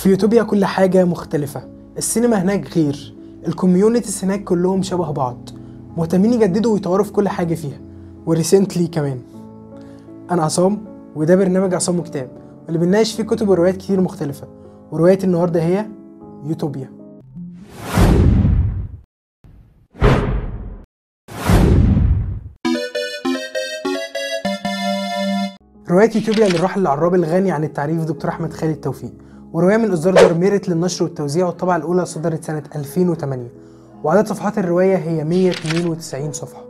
في يوتوبيا كل حاجة مختلفة، السينما هناك غير، الكوميونيتيز هناك كلهم شبه بعض، مهتمين يجددوا ويطوروا في كل حاجة فيها وريسنتلي كمان. أنا عصام وده برنامج عصام وكتاب، واللي بنناقش فيه كتب وروايات كتير مختلفة، ورواية النهاردة هي يوتوبيا. رواية يوتوبيا للراحل العرابي الغني عن التعريف دكتور أحمد خالد توفيق، ورواية من إصدار دار ميرت للنشر والتوزيع، والطبعة الأولى صدرت سنة 2008، وعدد صفحات الرواية هي 192 صفحة.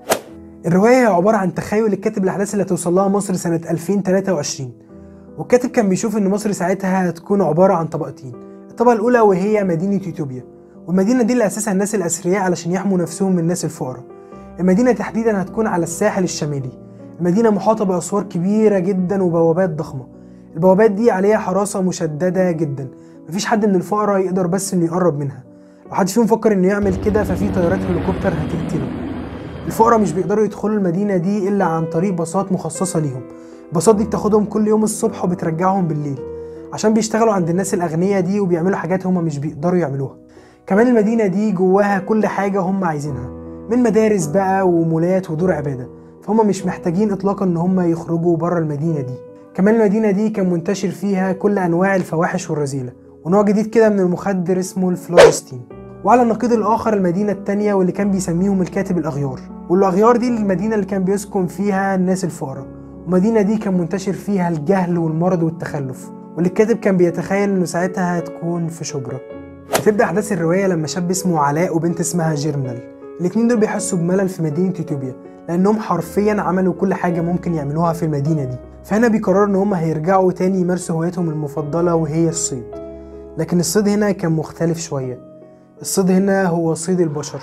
الرواية هي عبارة عن تخيل الكاتب الأحداث اللي هتوصل لها مصر سنة 2023، والكاتب كان بيشوف إن مصر ساعتها هتكون عبارة عن طبقتين، الطبقة الأولى وهي مدينة يوتوبيا، والمدينة دي اللي أساسها الناس الأثرياء علشان يحموا نفسهم من الناس الفقراء. المدينة تحديدا هتكون على الساحل الشمالي، المدينة محاطة بأسوار كبيرة جدا وبوابات ضخمة، البوابات دي عليها حراسة مشددة جدا، مفيش حد من الفقراء يقدر بس إنه يقرب منها، لو حد فيهم فكر إنه يعمل كده ففي طيارات هليكوبتر هتقتله. الفقراء مش بيقدروا يدخلوا المدينة دي إلا عن طريق باصات مخصصة ليهم، الباصات دي بتاخدهم كل يوم الصبح وبترجعهم بالليل، عشان بيشتغلوا عند الناس الأغنياء دي وبيعملوا حاجات هما مش بيقدروا يعملوها. كمان المدينة دي جواها كل حاجة هما عايزينها، من مدارس بقى ومولات ودور عبادة، فهم مش محتاجين إطلاقا إن هم يخرجوا بره المدينة دي. كمان المدينة دي كان منتشر فيها كل أنواع الفواحش والرذيلة، ونوع جديد كده من المخدر اسمه الفلوجستين. وعلى النقيض الآخر المدينة التانية واللي كان بيسميهم الكاتب الأغيار، والأغيار دي المدينة اللي كان بيسكن فيها الناس الفقراء، والمدينة دي كان منتشر فيها الجهل والمرض والتخلف، واللي الكاتب كان بيتخيل إنه ساعتها هتكون في شبرا. بتبدأ أحداث الرواية لما شاب اسمه علاء وبنت اسمها جيرمنال، الاتنين دول بيحسوا بملل في مدينة يوتوبيا لأنهم حرفيا عملوا كل حاجة ممكن يعملوها في المدينة دي، فهنا بيقرروا إن هم هيرجعوا تاني يمارسوا هوايتهم المفضلة وهي الصيد. لكن الصيد هنا كان مختلف شوية، الصيد هنا هو صيد البشر،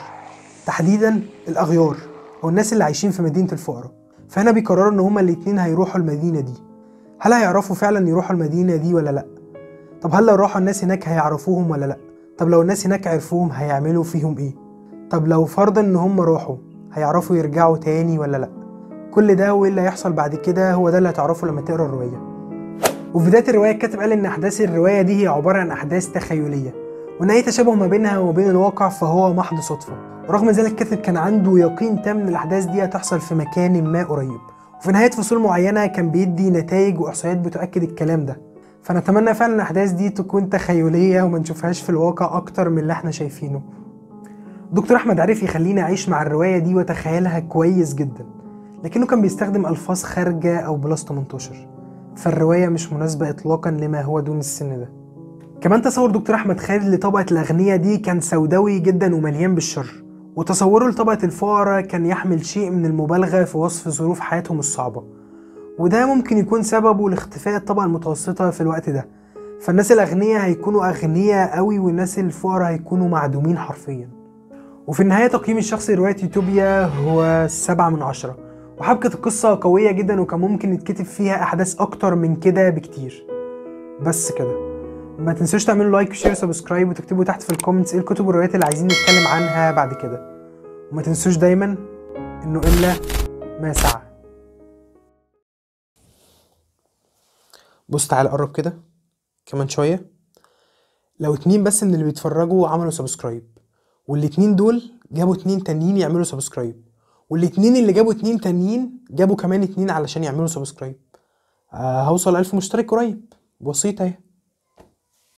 تحديدا الأغيار أو الناس اللي عايشين في مدينة الفقراء. فهنا بيقرروا إن هما الاتنين هيروحوا المدينة دي. هل هيعرفوا فعلا يروحوا المدينة دي ولا لأ؟ طب هل لو راحوا الناس هناك هيعرفوهم ولا لأ؟ طب لو الناس هناك عرفوهم هيعملوا فيهم إيه؟ طب لو فرضا إن هما راحوا هيعرفوا يرجعوا تاني ولا لأ؟ كل ده وايه اللي هيحصل بعد كده هو ده اللي هتعرفه لما تقرا الرواية. وفي بداية الرواية الكاتب قال إن أحداث الرواية دي هي عبارة عن أحداث تخيلية، وإن أي تشابه ما بينها وبين الواقع فهو محض صدفة، ورغم ذلك الكاتب كان عنده يقين تام إن الأحداث دي هتحصل في مكان ما قريب، وفي نهاية فصول معينة كان بيدي نتائج وإحصائيات بتؤكد الكلام ده. فنتمنى فعلا الأحداث دي تكون تخيلية وما نشوفهاش في الواقع أكتر من اللي احنا شايفينه. دكتور أحمد عرف يخليني أعيش مع الرواية دي وأتخيلها كويس جدا، لكنه كان بيستخدم ألفاظ خارجة أو بلس 18، فالرواية مش مناسبة إطلاقا لما هو دون السن ده. كمان تصور دكتور أحمد خالد لطبقة الأغنياء دي كان سوداوي جدا ومليان بالشر، وتصوره لطبقة الفقراء كان يحمل شيء من المبالغة في وصف ظروف حياتهم الصعبة، وده ممكن يكون سببه لاختفاء الطبقة المتوسطة في الوقت ده، فالناس الأغنياء هيكونوا أغنياء قوي والناس الفقراء هيكونوا معدومين حرفيا. وفي النهاية تقييم الشخصي لرواية يوتوبيا هو 7/10، وحبكة القصة قوية جدا وكان ممكن يتكتب فيها أحداث أكتر من كده بكتير. بس كده، ما تنسوش تعملوا لايك وشير وسبسكرايب وتكتبوا تحت في الكومنتس ايه الكتب والروايات اللي عايزين نتكلم عنها بعد كده، وما تنسوش دايما إنه إلا ما سعى. بص تعالى قرب كده كمان شوية، لو 2 بس من اللي بيتفرجوا عملوا سبسكرايب، والاتنين دول جابوا 2 تانيين يعملوا سبسكرايب، والاتنين اللي جابوا 2 تانيين جابوا كمان 2 علشان يعملوا سبسكرايب، هوصل 1000 مشترك قريب، بسيطة اهي.